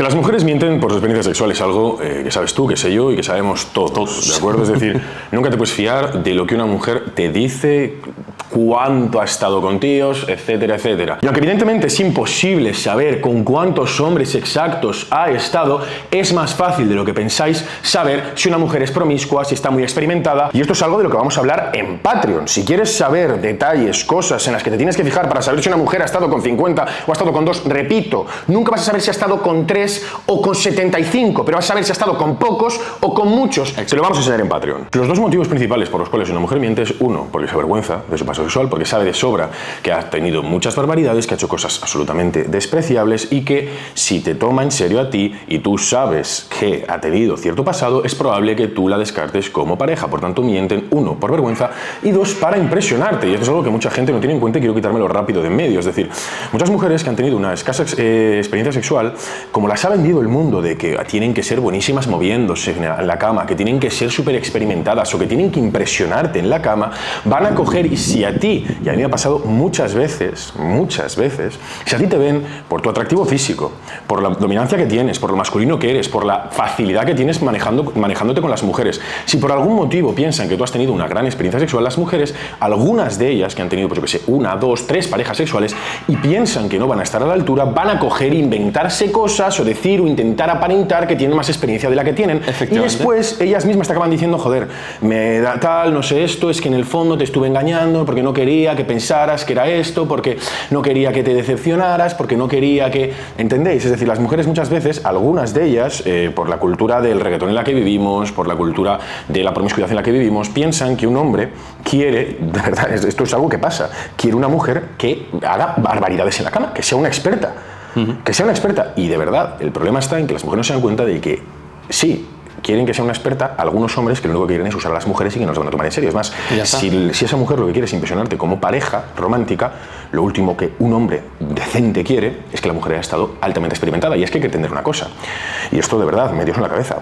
Que las mujeres mienten por su experiencia sexual es algo que sabes tú, que sé yo y que sabemos todos, ¿de acuerdo? Es decir, nunca te puedes fiar de lo que una mujer te dice, cuánto ha estado con tíos, etcétera, etcétera. Y aunque evidentemente es imposible saber con cuántos hombres exactos ha estado, es más fácil de lo que pensáis saber si una mujer es promiscua, si está muy experimentada. Y esto es algo de lo que vamos a hablar en Patreon. Si quieres saber detalles, cosas en las que te tienes que fijar para saber si una mujer ha estado con 50 o ha estado con 2, repito, nunca vas a saber si ha estado con 3 o con 75, pero vas a saber si ha estado con pocos o con muchos. Te lo vamos a enseñar en Patreon. Los dos motivos principales por los cuales una mujer miente es uno, porque se avergüenza de su paso sexual, porque sabe de sobra que ha tenido muchas barbaridades, que ha hecho cosas absolutamente despreciables y que si te toma en serio a ti y tú sabes que ha tenido cierto pasado, es probable que tú la descartes como pareja. Por tanto, mienten, uno, por vergüenza y dos, para impresionarte. Y esto es algo que mucha gente no tiene en cuenta y quiero quitármelo rápido de en medio. Es decir, muchas mujeres que han tenido una escasa experiencia sexual, como las ha vendido el mundo de que tienen que ser buenísimas moviéndose en la cama, que tienen que ser súper experimentadas o que tienen que impresionarte en la cama, van a coger y si a ti, y a mí me ha pasado muchas veces, si a ti te ven por tu atractivo físico, por la dominancia que tienes, por lo masculino que eres, por la facilidad que tienes manejándote con las mujeres, si por algún motivo piensan que tú has tenido una gran experiencia sexual, las mujeres, algunas de ellas que han tenido, pues yo que sé, 1, 2, 3 parejas sexuales y piensan que no van a estar a la altura, van a coger e inventarse cosas o decir o intentar aparentar que tienen más experiencia de la que tienen y después ellas mismas te acaban diciendo, joder, me da tal, no sé esto, es que en el fondo te estuve engañando porque no quería que pensaras que era esto, porque no quería que te decepcionaras, porque no quería que... ¿Entendéis? Es decir, las mujeres muchas veces, algunas de ellas, por la cultura del reggaetón en la que vivimos, por la cultura de la promiscuidad en la que vivimos, piensan que un hombre quiere, de verdad, esto es algo que pasa, quiere una mujer que haga barbaridades en la cama, que sea una experta. Que sea una experta. Y de verdad, el problema está en que las mujeres no se dan cuenta de que sí, quieren que sea una experta algunos hombres que lo único que quieren es usar a las mujeres y que no se van a tomar en serio. Es más, si esa mujer lo que quiere es impresionarte como pareja romántica, lo último que un hombre decente quiere es que la mujer haya estado altamente experimentada. Y es que hay que entender una cosa, y esto de verdad me dio en la cabeza: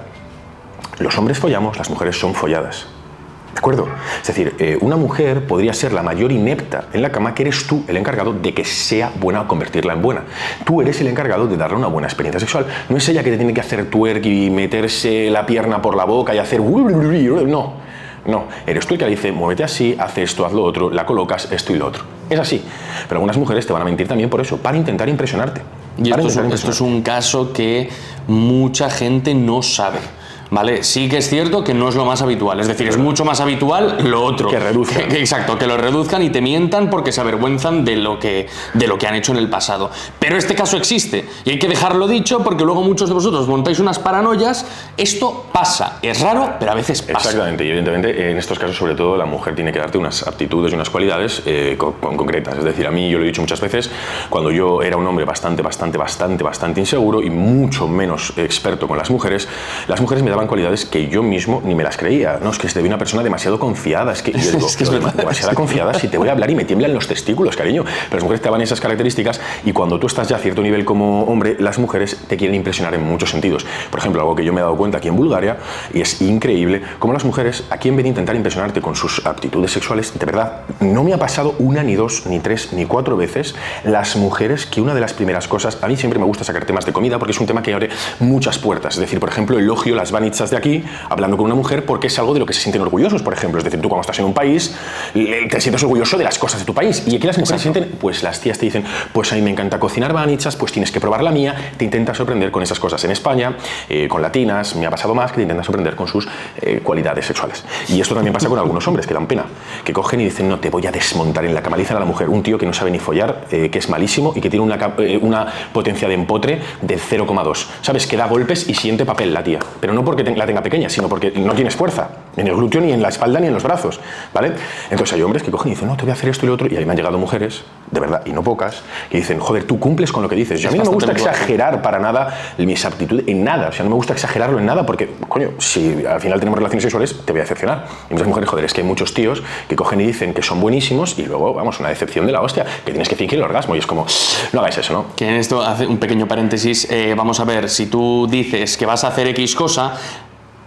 los hombres follamos, las mujeres son folladas. ¿De acuerdo? Es decir, una mujer podría ser la mayor inepta en la cama, que eres tú el encargado de que sea buena o convertirla en buena. Tú eres el encargado de darle una buena experiencia sexual. No es ella que te tiene que hacer twerk y meterse la pierna por la boca y hacer... No, no. Eres tú el que le dice, muévete así, haz esto, haz lo otro, la colocas, esto y lo otro. Es así. Pero algunas mujeres te van a mentir también por eso, para intentar impresionarte. Y esto es un caso que mucha gente no sabe. ¿Vale? Sí que es cierto que no es lo más habitual, es decir, es mucho más habitual lo otro. Que reduzcan. Exacto, que lo reduzcan y te mientan porque se avergüenzan de lo que han hecho en el pasado. Pero este caso existe y hay que dejarlo dicho porque luego muchos de vosotros montáis unas paranoias. Esto pasa, es raro, pero a veces pasa. Exactamente, y evidentemente en estos casos sobre todo la mujer tiene que darte unas aptitudes y unas cualidades concretas. Es decir, a mí, yo lo he dicho muchas veces, cuando yo era un hombre bastante inseguro y mucho menos experto con las mujeres me daban cualidades que yo mismo ni me las creía. No, es que te vi una persona demasiado confiada. Es que yo digo, demasiado confiada, si te voy a hablar y me tiemblan los testículos, cariño. Pero las mujeres te daban esas características y cuando tú estás ya a cierto nivel como hombre, las mujeres te quieren impresionar en muchos sentidos. Por ejemplo, algo que yo me he dado cuenta aquí en Bulgaria, y es increíble, cómo las mujeres, aquí en vez de intentar impresionarte con sus aptitudes sexuales, de verdad, no me ha pasado una, ni dos, ni tres, ni cuatro veces, las mujeres, que una de las primeras cosas, a mí siempre me gusta sacar temas de comida porque es un tema que abre muchas puertas. Es decir, por ejemplo, elogio las vanidades de aquí, hablando con una mujer, porque es algo de lo que se sienten orgullosos, por ejemplo. Es decir, tú cuando estás en un país, te sientes orgulloso de las cosas de tu país. Y aquí las mujeres sienten, pues las tías te dicen, pues a mí me encanta cocinar banitsas, pues tienes que probar la mía. Te intentas sorprender con esas cosas. En España, con latinas, me ha pasado más que te intentan sorprender con sus cualidades sexuales. Y esto también pasa con algunos hombres que dan pena, que cogen y dicen, no, te voy a desmontar en la cama. Dicen a la mujer, un tío que no sabe ni follar, que es malísimo y que tiene una potencia de empotre de 0,2. ¿Sabes? Que da golpes y siente papel la tía. Pero no porque la tenga pequeña, sino porque no tienes fuerza en el glúteo, ni en la espalda, ni en los brazos, ¿vale? Entonces hay hombres que cogen y dicen, no, te voy a hacer esto y lo otro, y a mí me han llegado mujeres, de verdad, y no pocas, que dicen, joder, tú cumples con lo que dices. Yo a mí no me gusta exagerar para nada mis aptitudes en nada, o sea, no me gusta exagerarlo en nada porque, coño, si al final tenemos relaciones sexuales, te voy a decepcionar. Y muchas mujeres, joder, es que hay muchos tíos que cogen y dicen que son buenísimos y luego, vamos, una decepción de la hostia, que tienes que fingir el orgasmo, y es como, no hagáis eso, ¿no? Que en esto hace un pequeño paréntesis, vamos a ver, si tú dices que vas a hacer X cosa,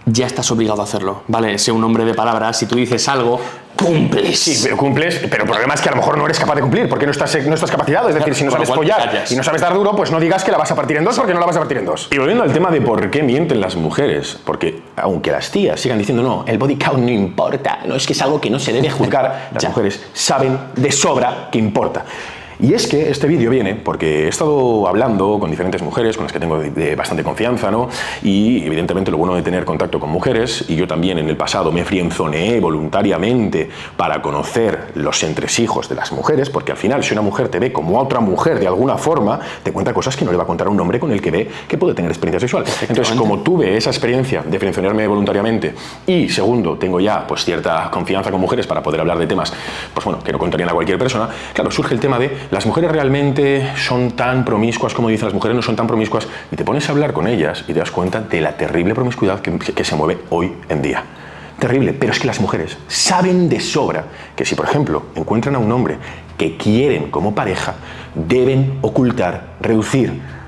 ya estás obligado a hacerlo, ¿vale? Sé un hombre de palabras, si tú dices algo, cumples. Sí, pero cumples, pero el problema es que a lo mejor no eres capaz de cumplir, porque no estás capacitado. Es decir, si no sabes follar y no sabes dar duro, pues no digas que la vas a partir en dos, porque no la vas a partir en dos. Y volviendo al tema de por qué mienten las mujeres, porque aunque las tías sigan diciendo no, el body count no importa, no es que es algo que no se debe juzgar, las mujeres saben de sobra que importa. Y es que este vídeo viene porque he estado hablando con diferentes mujeres con las que tengo de bastante confianza, ¿no? Y evidentemente lo bueno de tener contacto con mujeres, y yo también en el pasado me friendzoneé voluntariamente para conocer los entresijos de las mujeres, porque al final si una mujer te ve como otra mujer de alguna forma, te cuenta cosas que no le va a contar a un hombre con el que ve que puede tener experiencia sexual. Entonces, como tuve esa experiencia de friendzonearme voluntariamente, y segundo, tengo ya pues cierta confianza con mujeres para poder hablar de temas, pues bueno, que no contarían a cualquier persona, claro, surge el tema de las mujeres realmente son tan promiscuas como dicen las mujeres, no son tan promiscuas, y te pones a hablar con ellas y te das cuenta de la terrible promiscuidad que se mueve hoy en día. Terrible, pero es que las mujeres saben de sobra que si, por ejemplo, encuentran a un hombre que quieren como pareja, deben ocultar, reducir,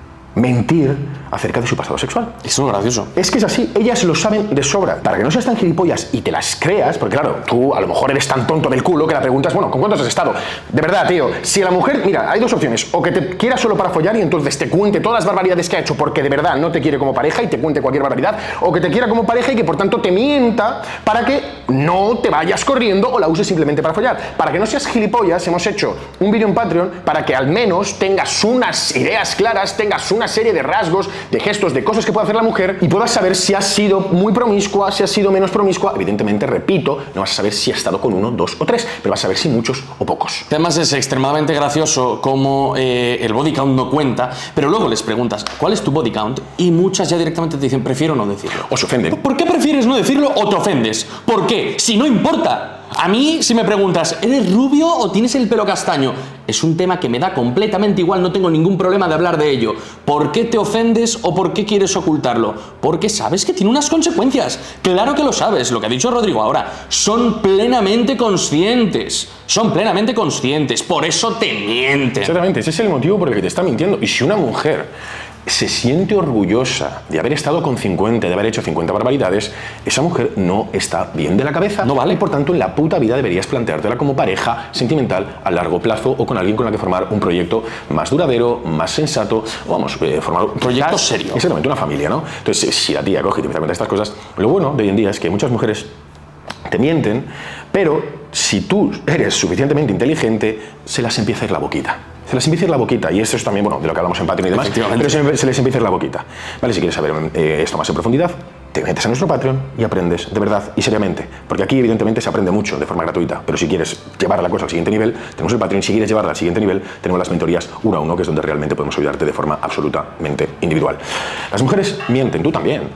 mentir acerca de su pasado sexual. Eso es gracioso. Es que es así, ellas lo saben de sobra. Para que no seas tan gilipollas y te las creas, porque claro, tú a lo mejor eres tan tonto del culo que la preguntas, bueno, ¿con cuántos has estado? De verdad, tío, si la mujer, mira, hay dos opciones, o que te quiera solo para follar y entonces te cuente todas las barbaridades que ha hecho porque de verdad no te quiere como pareja y te cuente cualquier barbaridad, o que te quiera como pareja y que por tanto te mienta para que no te vayas corriendo o la uses simplemente para follar. Para que no seas gilipollas, hemos hecho un vídeo en Patreon para que al menos tengas unas ideas claras, tengas una serie de rasgos, de gestos, de cosas que puede hacer la mujer y puedas saber si has sido muy promiscua, si has sido menos promiscua. Evidentemente, repito, no vas a saber si has estado con uno, dos o tres, pero vas a saber si muchos o pocos. Además es extremadamente gracioso como el body count no cuenta, pero luego les preguntas, ¿cuál es tu body count? Y muchas ya directamente te dicen, prefiero no decirlo. O se ofenden. ¿Por qué prefieres no decirlo o te ofendes? ¿Por qué? Si no importa. A mí, si me preguntas, ¿eres rubio o tienes el pelo castaño? Es un tema que me da completamente igual, no tengo ningún problema de hablar de ello. ¿Por qué te ofendes o por qué quieres ocultarlo? Porque sabes que tiene unas consecuencias. Claro que lo sabes, lo que ha dicho Rodrigo ahora. Son plenamente conscientes. Son plenamente conscientes, por eso te mienten. Exactamente, ese es el motivo por el que te está mintiendo. Y si una mujer se siente orgullosa de haber estado con 50, de haber hecho 50 barbaridades, esa mujer no está bien de la cabeza. No vale. Y por tanto, en la puta vida deberías planteártela como pareja sentimental a largo plazo o con alguien con la que formar un proyecto más duradero, más sensato, o vamos, formar un proyecto serio. Exactamente, una familia, ¿no? Entonces, si la tía coge y te empieza a contar estas cosas, lo bueno de hoy en día es que muchas mujeres te mienten, pero si tú eres suficientemente inteligente, se las empieza a ir la boquita. Se les empieza a ir la boquita, y esto es también, bueno, de lo que hablamos en Patreon y demás, pero se les empieza a ir la boquita. Vale, si quieres saber esto más en profundidad, te metes a nuestro Patreon y aprendes de verdad y seriamente, porque aquí evidentemente se aprende mucho de forma gratuita, pero si quieres llevar la cosa al siguiente nivel, tenemos el Patreon. Si quieres llevarla al siguiente nivel, tenemos las mentorías 1 a 1, que es donde realmente podemos ayudarte de forma absolutamente individual. Las mujeres mienten, tú también,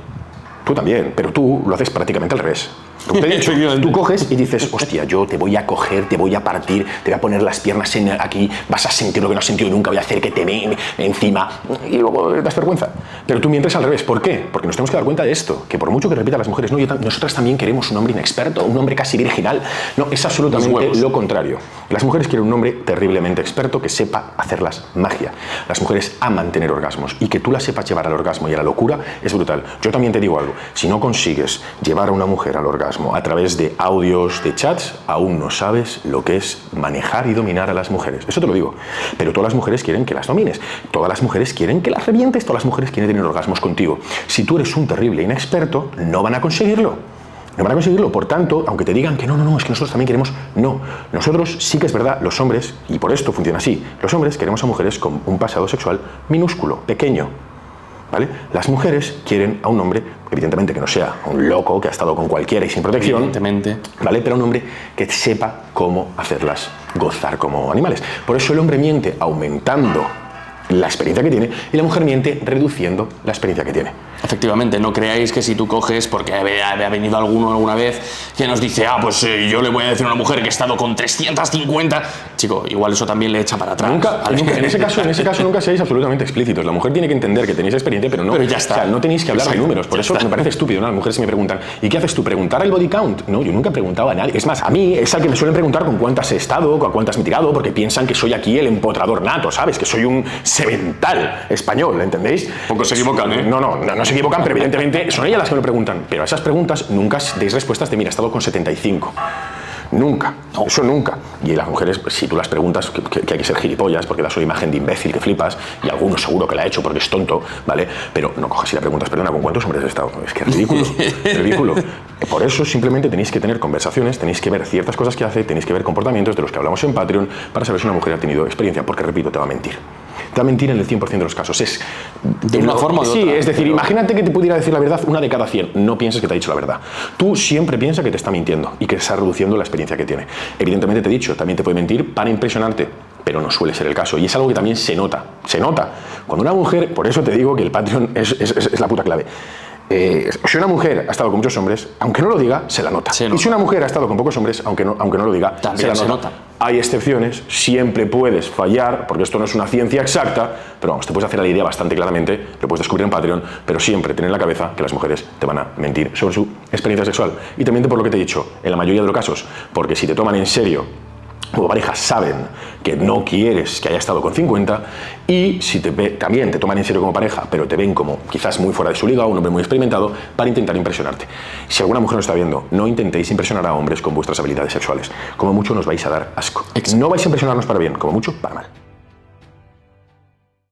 pero tú lo haces prácticamente al revés. Como te he dicho, tú coges y dices, hostia, yo te voy a coger, te voy a partir, te voy a poner las piernas aquí, vas a sentir lo que no has sentido nunca, voy a hacer que te ven encima, y luego das vergüenza. Pero tú mientes al revés. ¿Por qué? Porque nos tenemos que dar cuenta de esto, que por mucho que repitan las mujeres, no, nosotras también queremos un hombre inexperto, un hombre casi virginal. No, es absolutamente lo contrario. Las mujeres quieren un hombre terriblemente experto que sepa hacerlas magia. Las mujeres aman tener orgasmos, y que tú las sepas llevar al orgasmo y a la locura es brutal. Yo también te digo algo, si no consigues llevar a una mujer al orgasmo a través de audios, de chats, aún no sabes lo que es manejar y dominar a las mujeres. Eso te lo digo. Pero todas las mujeres quieren que las domines. Todas las mujeres quieren que las revientes. Todas las mujeres quieren tener orgasmos contigo. Si tú eres un terrible inexperto, no van a conseguirlo. No van a conseguirlo. Por tanto, aunque te digan que no, es que nosotros también queremos, no. Nosotros sí que es verdad, los hombres, y por esto funciona así, los hombres queremos a mujeres con un pasado sexual minúsculo, pequeño. ¿Vale? Las mujeres quieren a un hombre, evidentemente que no sea un loco que ha estado con cualquiera y sin protección, evidentemente, ¿vale? Pero un hombre que sepa cómo hacerlas gozar como animales. Por eso el hombre miente aumentando la experiencia que tiene y la mujer miente reduciendo la experiencia que tiene. Efectivamente, no creáis que si tú coges, porque ha venido alguno alguna vez que nos dice, pues yo le voy a decir a una mujer que he estado con 350, chico, igual eso también le echa para atrás. Nunca. En ese caso nunca seáis absolutamente explícitos. La mujer tiene que entender que tenéis experiencia, pero no. Pero ya está. O sea, no tenéis que hablar de números. Por eso me parece estúpido, ¿no? Las mujeres me preguntan, ¿y qué haces tú? ¿Preguntar el body count? No, yo nunca he preguntado a nadie. Es más, a mí es al que me suelen preguntar con cuántas he estado, con cuántas me he tirado, porque piensan que soy aquí el empotrador nato, ¿sabes? Que soy un semental español, ¿entendéis? Pocos se equivocan, ¿eh? No se equivocan, pero evidentemente son ellas las que me preguntan. Pero a esas preguntas nunca deis respuestas de, mira, he estado con 75. Nunca, no. Eso nunca. Y las mujeres, pues, si tú las preguntas, que hay que ser gilipollas, porque das una imagen de imbécil que flipas, y alguno seguro que la ha hecho porque es tonto, ¿vale? Pero no cojas y le preguntas, perdona, ¿con cuántos hombres has estado? Es que es ridículo, ridículo. Por eso simplemente tenéis que tener conversaciones, tenéis que ver ciertas cosas que hace, tenéis que ver comportamientos de los que hablamos en Patreon para saber si una mujer ha tenido experiencia, porque repito, te va a mentir. Te va a mentir en el 100% de los casos. Es de una forma o de otra. Sí, es decir, pero... imagínate que te pudiera decir la verdad una de cada 100. No pienses que te ha dicho la verdad. Tú siempre piensas que te está mintiendo y que está reduciendo la experiencia que tiene. Evidentemente te he dicho, también te puede mentir para impresionarte, pero no suele ser el caso. Y es algo que también se nota. Se nota. Cuando una mujer, por eso te digo que el Patreon es la puta clave. Si una mujer ha estado con muchos hombres, aunque no lo diga, se la nota. Y si una mujer ha estado con pocos hombres, aunque no lo diga, también se nota. Hay excepciones, siempre puedes fallar, porque esto no es una ciencia exacta, pero vamos, te puedes hacer la idea bastante claramente, lo puedes descubrir en Patreon, pero siempre ten en la cabeza que las mujeres te van a mentir sobre su experiencia sexual. Y también por lo que te he dicho, en la mayoría de los casos, porque si te toman en serio, como pareja saben que no quieres que haya estado con 50, y si también te toman en serio como pareja, pero te ven como quizás muy fuera de su liga, un hombre muy experimentado, para intentar impresionarte. Si alguna mujer nos está viendo, no intentéis impresionar a hombres con vuestras habilidades sexuales. Como mucho nos vais a dar asco. Exacto. No vais a impresionarnos para bien, como mucho para mal.